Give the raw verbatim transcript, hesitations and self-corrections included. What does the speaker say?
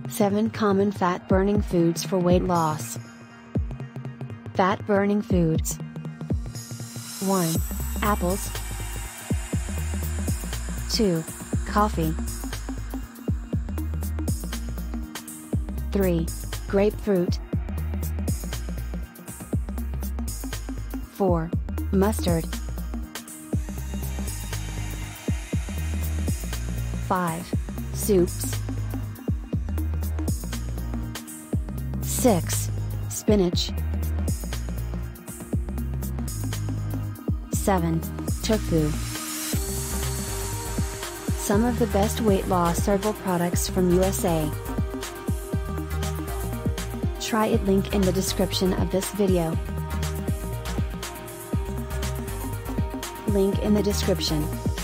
seven Common Fat-Burning Foods for Weight Loss. Fat-burning foods. one. Apples. two. Coffee. three. Grapefruit. four. Mustard. five. Soups. six. Spinach. seven. Tofu. Some of the best weight loss herbal products from U S A. Try it, link in the description of this video. Link in the description.